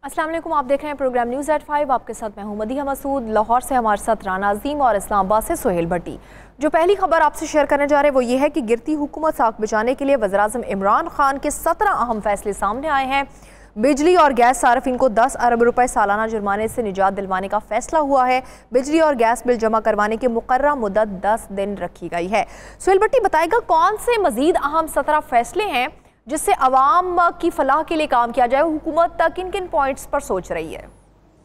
अस्सलाम वालेकुम, आप देख रहे हैं प्रोग्राम न्यूज़ एट 5। आपके साथ मैं हूं मदीहा मसूद। लाहौर से हमारे साथ राना अजीम और इस्लामाबाद से सोहेल भट्टी। जो पहली खबर आपसे शेयर करने जा रहे हैं वो ये है कि गिरती हुकूमत साख बचाने के लिए वज़ीर-ए-आज़म इमरान खान के 17 अहम फैसले सामने आए हैं। बिजली और गैस सार्फिन को 10 अरब रुपए सालाना जुर्माने से निजात दिलवाने का फैसला हुआ है। बिजली और गैस बिल जमा करवाने की मुकर्रर मुद्दत 10 दिन रखी गई है। सोहेल भट्टी बताएगा कौन से मजीद अहम 17 फैसले हैं जिससे अवाम की फलाह के लिए काम किया जाए। हुकूमत किन किन पॉइंट्स पर सोच रही है?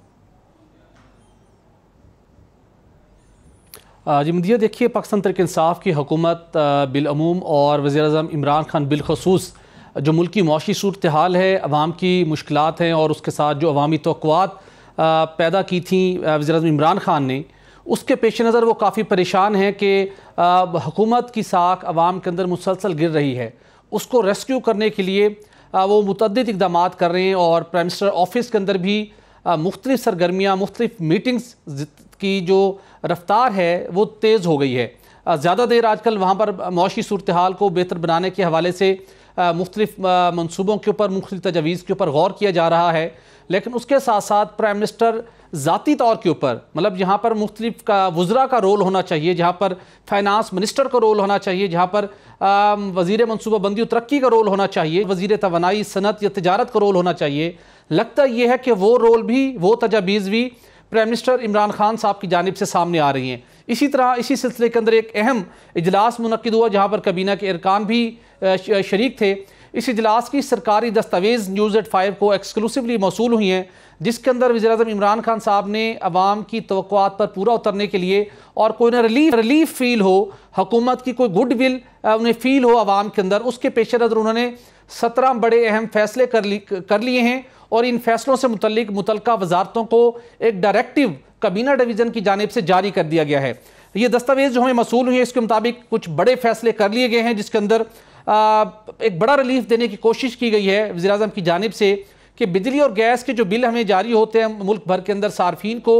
जी मदीहा, देखिए पाकिस्तान तहरीक इंसाफ की हुकूमत बिलअमूम और वज़ीर-ए-आज़म इमरान खान बिलखसूस जो मुल्क की मौशी सूरत हाल है, अवाम की मुश्किलात हैं और उसके साथ जो अवामी तवक्कुआत पैदा की थी वज़ीर-ए-आज़म इमरान खान ने, उसके पेश नज़र वो काफ़ी परेशान हैं कि हुकूमत की साख अवाम के अंदर मुसलसल गिर रही है। उसको रेस्क्यू करने के लिए वो मुतअद्दिद इक़दामात कर रहे हैं और प्राइम मिनिस्टर ऑफिस के अंदर भी मुख्तलिफ़ सरगर्मियाँ, मुख्तलिफ़ मीटिंग्स की जो रफ्तार है वो तेज़ हो गई है। ज़्यादा देर आजकल वहाँ पर मौशी सूरत हाल को बेहतर बनाने के हवाले से मुख्तलिफ़ मनसूबों के ऊपर, मुख्तलिफ़ तजावीज़ के ऊपर गौर किया जा रहा है। लेकिन उसके साथ साथ प्राइम मिनिस्टर ज़ाती तौर के ऊपर, मतलब जहाँ पर मुख्तलिफ़ का वज़रा का रोल होना चाहिए, जहाँ पर फाइनेंस मिनिस्टर का रोल होना चाहिए, जहाँ पर वज़ीर मनसूबाबंदी और तरक्की का रोल होना चाहिए, वज़ीर तवानाई, सनत या तिजारत का रोल होना चाहिए, लगता यह है कि वो रोल भी, वो तजावीज़ भी प्राइम मिनिस्टर इमरान खान साहब की जानिब से सामने आ रही हैं। इसी तरह इसी सिलसिले के अंदर एक अहम इजलास मुनक्किद हुआ जहाँ पर काबीना के अरकान भी शरीक थे। इस इजलास की सरकारी दस्तावेज़ न्यूज़ एट 5 को एक्सक्लूसिवली मौसूल हुई हैं, जिसके अंदर वज़ीर-ए-आज़म इमरान खान साहब ने अवाम की तवक्कुआत पर पूरा उतरने के लिए और कोई ना रिलीफ फील हो, हुकूमत की कोई गुड विल उन्हें फील हो अवाम के अंदर, उसके पेश नज़र उन्होंने 17 बड़े अहम फैसले कर लिए हैं और इन फैसलों से मुतल्लिका वजारतों को एक डायरेक्टिव काबीना डिवीज़न की जानिब से जारी कर दिया गया है। ये दस्तावेज़ जो हमें मौसूल हुई है इसके मुताबिक कुछ बड़े फैसले कर लिए गए हैं, जिसके अंदर एक बड़ा रिलीफ देने की कोशिश की गई है वज़ीर-ए-आज़म की जानिब से कि बिजली और गैस के जो बिल हमें जारी होते हैं मुल्क भर के अंदर सार्फिन को,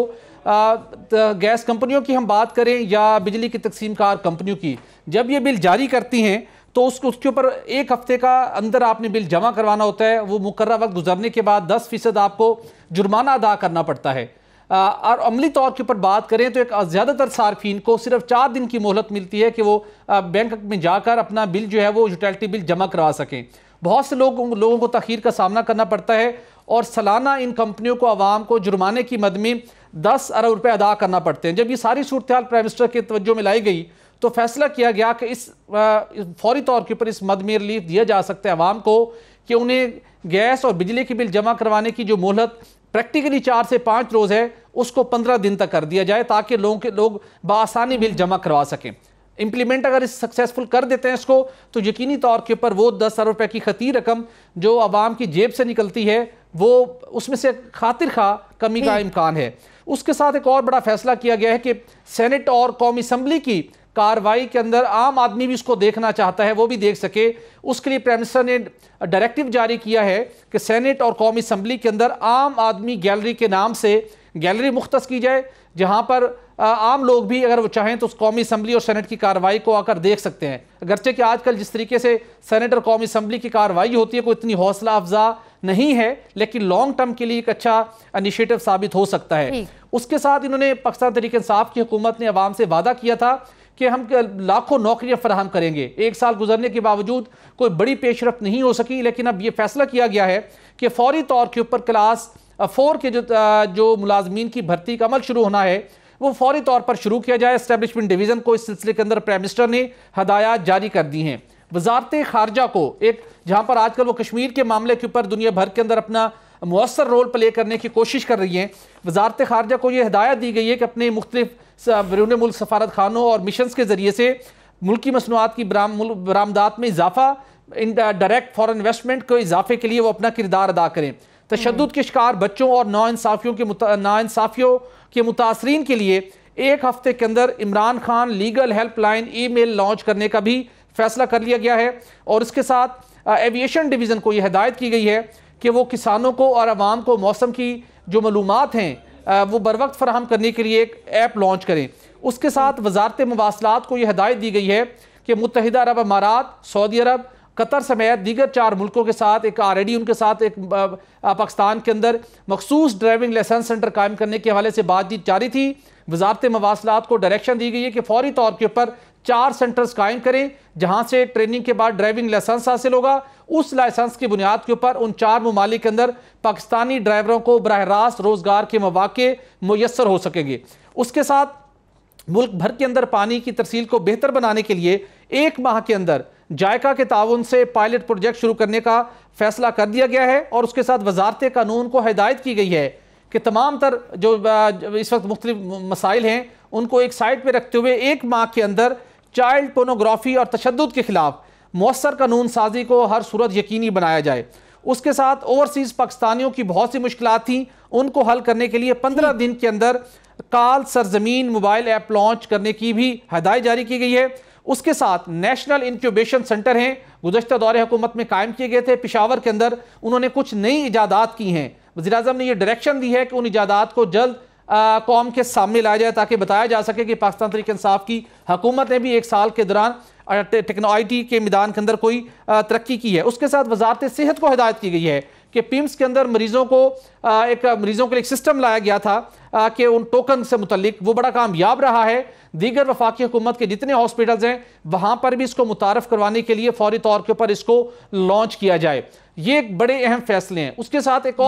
गैस कंपनियों की हम बात करें या बिजली की तकसीमकार कंपनियों की, जब ये बिल जारी करती हैं तो उसके ऊपर 1 हफ्ते का अंदर आपने बिल जमा करवाना होता है। वो मुकर्रर वक्त गुजरने के बाद 10% आपको जुर्माना अदा करना पड़ता है। और अमली तौर के ऊपर बात करें तो एक ज़्यादातर सार्फिन को सिर्फ 4 दिन की मोहलत मिलती है कि वो बैंक में जाकर अपना बिल जो है वो यूटिलिटी बिल जमा करवा सकें। बहुत से लोगों को तखीर का सामना करना पड़ता है और सालाना इन कंपनियों को आवाम को जुर्माने की मद में 10 अरब रुपये अदा करना पड़ते हैं। जब ये सारी सूरत हाल प्राइम मिनिस्टर के तवज्जो में लाई गई तो फैसला किया गया कि इस फौरी तौर के ऊपर इस मद में रिलीफ दिया जा सकता है आवाम को कि उन्हें गैस और बिजली के बिल जमा करवाने की जो मोहलत प्रैक्टिकली 4 से 5 रोज़ है उसको 15 दिन तक कर दिया जाए ताकि लोग बआसानी बिल जमा करवा सकें। इम्प्लीमेंट अगर इस सक्सेसफुल कर देते हैं इसको तो यकीनी तौर के ऊपर वो 10 अरब रुपये की खती रकम जो आवाम की जेब से निकलती है वो उसमें से खातिर खा कमी का इम्कान है। उसके साथ एक और बड़ा फैसला किया गया है कि सेनेट और कौमी असम्बली की कार्रवाई के अंदर आम आदमी भी उसको देखना चाहता है, वो भी देख सके, उसके लिए प्राइम मिनिस्टर ने डायरेक्टिव जारी किया है कि सेनेट और कौमी असम्बली के अंदर आम आदमी गैलरी के नाम से गैलरी मुख्तस की जाए, जहां पर आम लोग भी अगर वो चाहें तो उस कौमी असम्बली और सेनेट की कार्रवाई को आकर देख सकते हैं। अगरचे कि आजकल जिस तरीके से सेनेट और कौमी असम्बली की कार्रवाई होती है कोई इतनी हौसला अफजा नहीं है, लेकिन लॉन्ग टर्म के लिए एक अच्छा इनिशिएटिव साबित हो सकता है। उसके साथ इन्होंने पाकिस्तान तहरीक इंसाफ की हुकूमत ने अवाम से वादा किया था कि हम लाखों नौकरियां फराहम करेंगे। 1 साल गुजरने के बावजूद कोई बड़ी पेशरफ नहीं हो सकी, लेकिन अब यह फैसला किया गया है कि फौरी तौर के ऊपर क्लास 4 के जो मुलाजमीन की भर्ती का अमल शुरू होना है वो फौरी तौर पर शुरू किया जाए। एस्टेब्लिशमेंट डिवीज़न को इस सिलसिले के अंदर प्राइम मिनिस्टर ने हदायत जारी कर दी हैं। वजारत खारजा को एक जहाँ पर आजकल वो कश्मीर के मामले के ऊपर दुनिया भर के अंदर अपना मुअस्सर रोल प्ले करने की कोशिश कर रही हैं, वजारत खारजा को ये हिदायत दी गई है कि अपने मुख्तलिफ बैरून मुल्क सफारत खानों और मिशंस के ज़रिए से मुल्की मसनूआत की बरामदात में इजाफा, डायरेक्ट फॉरेन इन्वेस्टमेंट को इजाफे के लिए वो अपना किरदार अदा करें। तशद्दुद के शिकार बच्चों और नाइंसाफियों के मुतासरीन के लिए 1 हफ्ते के अंदर Imran Khan legal helpline email launch करने का भी फैसला कर लिया गया है। और इसके साथ एविएशन डिवीज़न को यह हिदायत की गई है कि वो किसानों को और आवाम को मौसम की जो मालूमात हैं वो बर वक्त फराहम करने के लिए एक ऐप लॉन्च करें। उसके साथ वजारत मवासलात को यह हिदायत दी गई है कि मुत्तहिदा अरब अमारात, सऊदी अरब कतर समेत दीगर 4 मुल्कों के साथ एक ऑलरेडी उनके साथ एक पाकिस्तान के अंदर मखसूस ड्राइविंग लाइसेंस सेंटर कायम करने के हवाले से बातचीत जारी थी। वजारत मवासलात को डायरेक्शन दी गई है कि फौरी तौर के ऊपर 4 सेंटर्स कायम करें जहां से ट्रेनिंग के बाद ड्राइविंग लाइसेंस हासिल होगा। उस लाइसेंस की बुनियाद के ऊपर उन 4 ममालिक के अंदर पाकिस्तानी ड्राइवरों को बराह रास्त रोजगार के मौके मुयस्सर हो सकेंगे। उसके साथ मुल्क भर के अंदर पानी की तरसील को बेहतर बनाने के लिए 1 माह के अंदर जायका के ताउन से पायलट प्रोजेक्ट शुरू करने का फैसला कर दिया गया है। और उसके साथ वजारत कानून को हिदायत की गई है कि तमाम तर जो इस वक्त मुख्तलिफ मसाइल हैं उनको एक साइड पर रखते हुए 1 माह के अंदर चाइल्ड पोर्नोग्राफी और तशद्दुद के खिलाफ मौसर कानून साजी को हर सूरत यकीनी बनाया जाए। उसके साथ ओवरसीज पाकिस्तानियों की बहुत सी मुश्किलात थी, उनको हल करने के लिए 15 दिन के अंदर काल सरजमीन मोबाइल ऐप लॉन्च करने की भी हिदायत जारी की गई है। उसके साथ नेशनल इंक्यूबेशन सेंटर हैं, गुज़श्ता दौरे हुकूमत में कायम किए गए थे। पेशावर के अंदर उन्होंने कुछ नई इजादात की हैं। वज़ीर-ए-आज़म ने यह डायरेक्शन दी है कि उन इजादात को जल्द कौम के सामने लाया जाए ताकि बताया जा सके कि पाकिस्तान तहरीक इंसाफ की हुकूमत ने भी 1 साल के दौरान टेक्नोलॉजी के मैदान के अंदर कोई तरक्की की है। उसके साथ वजारत सेहत को हिदायत की गई है कि पिम्स के अंदर मरीजों के लिए एक सिस्टम लाया गया था कि उन टोकन से मुतल्लिक वो बड़ा कामयाब रहा है। दीगर वफाकी हुकूमत के जितने हॉस्पिटल्स हैं वहां पर भी इसको मुतारफ करवाने के लिए फौरी तौर के ऊपर इसको लॉन्च किया जाए। ये एक बड़े अहम फैसले हैं। उसके साथ एक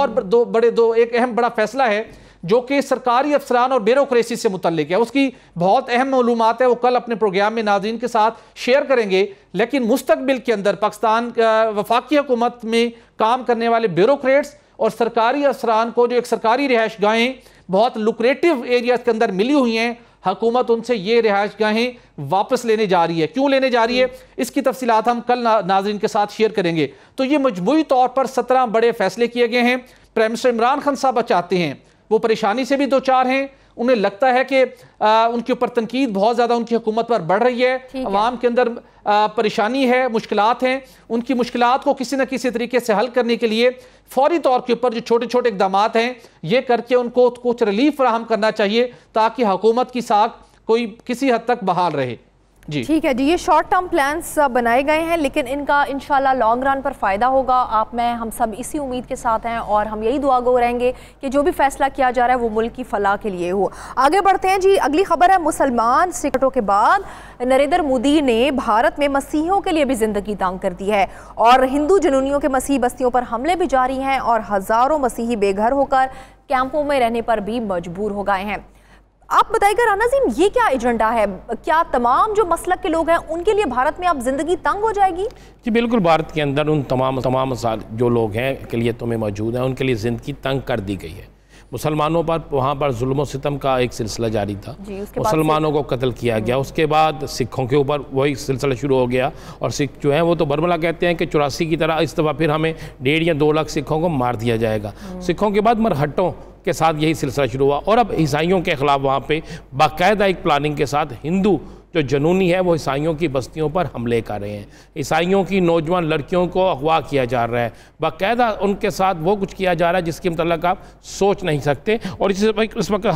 और एक अहम बड़ा फैसला है जो कि सरकारी अफसरान और ब्यूरोक्रेसी से मुतल्लिक है। उसकी बहुत अहम मालूमात है, वो कल अपने प्रोग्राम में नाज़रीन के साथ शेयर करेंगे। लेकिन मुस्तकबिल के अंदर पाकिस्तान वफाकी हुकूमत में काम करने वाले ब्यूरोक्रेट्स और सरकारी अफसरान को जो एक सरकारी रिहाइश गाहें बहुत लुक्रेटिव एरियाज के अंदर मिली हुई हैं, हुकूमत उनसे ये रिहाइश गाहें वापस लेने जा रही है। क्यों लेने जा रही है, इसकी तफसीलात हम कल नाज़रीन के साथ शेयर करेंगे। तो ये मजमूई तौर पर 17 बड़े फैसले किए गए हैं। प्राइम मिनिस्टर इमरान खान साहब चाहते हैं, वो परेशानी से भी 2-4 हैं। उन्हें लगता है कि उनके ऊपर तनकीद बहुत ज़्यादा उनकी हुकूमत पर बढ़ रही है। अवाम के अंदर परेशानी है, मुश्किलात हैं। उनकी मुश्किलात को किसी न किसी तरीके से हल करने के लिए फौरी तौर के ऊपर जो छोटे छोटे इक़दाम हैं ये करके उनको कुछ रिलीफ फराहम करना चाहिए ताकि हुकूमत की साख कोई किसी हद तक बहाल रहे। जी ठीक है जी, ये शॉर्ट टर्म प्लान्स बनाए गए हैं लेकिन इनका इंशाल्लाह लॉन्ग रन पर फ़ायदा होगा। आप मैं हम सब इसी उम्मीद के साथ हैं और हम यही दुआ गो रहेंगे कि जो भी फैसला किया जा रहा है वो मुल्क की फलाह के लिए हो। आगे बढ़ते हैं जी, अगली खबर है मुसलमान सिकटों के बाद नरेंद्र मोदी ने भारत में मसीहियों के लिए भी ज़िंदगी तंग कर दी है और हिंदू जुनूनियों के मसीही बस्तियों पर हमले भी जारी हैं और हज़ारों मसीही बेघर होकर कैंपों में रहने पर भी मजबूर हो गए हैं। आप बताइएगा राना ज़ीम, ये क्या एजेंडा है? क्या तमाम जो मसलक के लोग हैं उनके लिए भारत में अब ज़िंदगी तंग हो जाएगी? जी बिल्कुल, भारत के अंदर उन तमाम जो लोग हैं अक़लियतों में मौजूद हैं उनके लिए ज़िंदगी तंग कर दी गई है। मुसलमानों पर वहाँ पर जुल्म सितम का एक सिलसिला जारी था, मुसलमानों को कत्ल किया गया। उसके बाद सिखों के ऊपर वही सिलसिला शुरू हो गया और सिख जो हैं वो तो बरमला कहते हैं कि 84 की तरह इस दफ़ा फिर हमें 1.5 या 2 लाख सिखों को मार दिया जाएगा। सिखों के बाद मरहटों के साथ यही सिलसिला शुरू हुआ और अब ईसाइयों के ख़िलाफ़ वहाँ पे बाकायदा एक प्लानिंग के साथ हिंदू जो जनूनी है वो ईसाइयों की बस्तियों पर हमले कर रहे हैं। ईसाइयों की नौजवान लड़कियों को अगवा किया जा रहा है, बाकायदा उनके साथ वो कुछ किया जा रहा है जिसके मतलब आप सोच नहीं सकते। और इस वक्त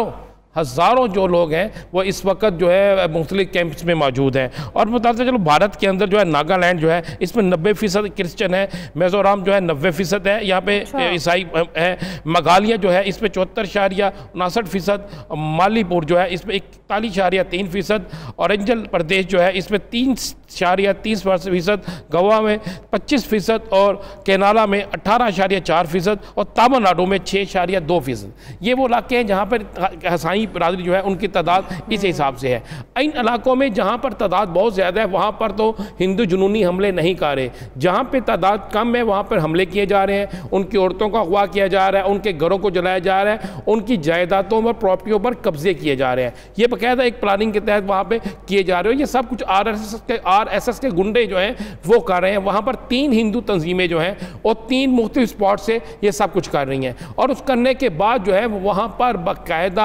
हज़ारों जो लोग हैं वो इस वक्त जो है मुख्तलिफ कैंप्स में मौजूद हैं। और बताते चलो भारत के अंदर जो है नागालैंड जो है इसमें 90% क्रिश्चियन है, मिज़ोरम जो है 90% है, यहाँ पे ईसाई है। मेघालय जो है इसमें 74.59%, मालीपुर जो है इसमें 41.3%, अरुणाचल प्रदेश जो है इसमें 3.30%, गोवा में 25% और केरला में 18.4% और तमिलनाडु में 6.2%। ये वो इलाके हैं जहाँ पर ईसाई बरादरी जो है उनकी तादाद इस हिसाब से है। इन इलाकों में जहाँ पर तादाद बहुत ज़्यादा है वहाँ पर तो हिंदू जुनूनी हमले नहीं कर रहे, जहाँ पे तादाद कम है वहाँ पर हमले किए जा रहे हैं, उनकी औरतों का अगवा किया जा रहा है, उनके घरों को जलाया जा रहा है, उनकी जायदादों पर प्रॉपर्टियों पर कब्जे किए जा रहे हैं। ये बाकायदा एक प्लानिंग के तहत वहाँ पर किए जा रहे हैं। ये सब कुछ RSS के गुंडे जो हैं वो कर रहे हैं। वहाँ पर 3 हिंदू तंजीमें जो हैं और 3 मुख्तलिफ स्पॉट से ये सब कुछ कर रही हैं और उस करने के बाद जो है वहाँ पर बाकायदा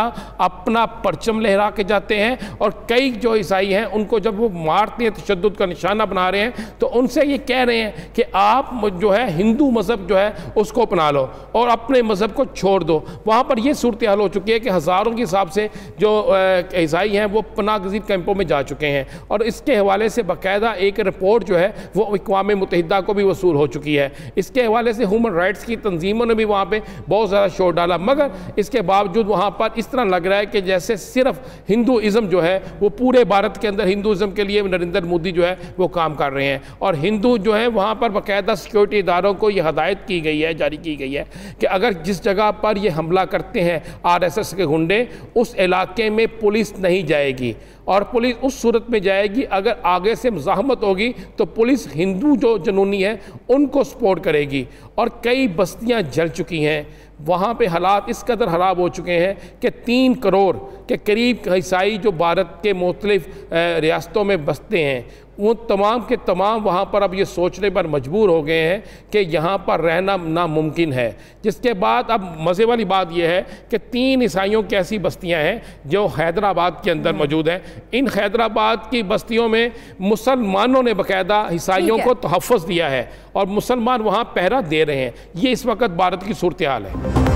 अपना परचम लहरा के जाते हैं, और कई जो ईसाई हैं उनको जब वो मारते हैं, तशद्दुद का निशाना बना रहे हैं, तो उनसे ये कह रहे हैं कि आप जो है हिंदू मज़हब जो है उसको अपना लो और अपने मज़हब को छोड़ दो। वहाँ पर ये सूरत हाल हो चुकी है कि हज़ारों के हिसाब से जो ईसाई हैं वो पनाह गज़ीर कैंपों में जा चुके हैं, और इसके हवाले से बाकायदा एक रिपोर्ट जो है वो अक़वाम मुत्तहिदा को भी वसूल हो चुकी है। इसके हवाले से ह्यूमन राइट्स की तंजीमों ने भी वहाँ पे बहुत ज़्यादा शोर डाला, मगर इसके बावजूद वहाँ पर इस तरह लग रहा है कि जैसे सिर्फ हिंदुइज़्म जो है वो पूरे भारत के अंदर हिंदुइज़्म के लिए नरेंद्र मोदी जो है वो काम कर रहे हैं, और हिंदू जो है वहाँ पर बाकायदा सिक्योरिटी इदारों को ये हदायत की गई है, जारी की गई है कि अगर जिस जगह पर ये हमला करते हैं RSS के गुंडे, उस इलाके में पुलिस नहीं जाएगी, और पुलिस उस सूरत में जाएगी अगर आगे से मुज़ाहमत होगी तो पुलिस हिंदू जो जुनूनी है उनको सपोर्ट करेगी। और कई बस्तियां जल चुकी हैं, वहाँ पे हालात इस कदर ख़राब हो चुके हैं कि 3 करोड़ के करीब ईसाई जो भारत के मुख्तलिफ़ रियासतों में बसते हैं, वो तमाम के तमाम वहाँ पर अब ये सोचने पर मजबूर हो गए हैं कि यहाँ पर रहना नामुमकिन है। जिसके बाद अब मज़े वाली बात यह है कि 3 ईसाइयों की ऐसी बस्तियाँ हैं जो हैदराबाद के अंदर मौजूद हैं। इन हैदराबाद की बस्तियों में मुसलमानों ने बाकायदा ईसाइयों को तहफ़्फ़ुज़ दिया है और मुसलमान वहाँ पहरा दे रहे हैं। ये इस वक्त भारत की सूरत हाल है।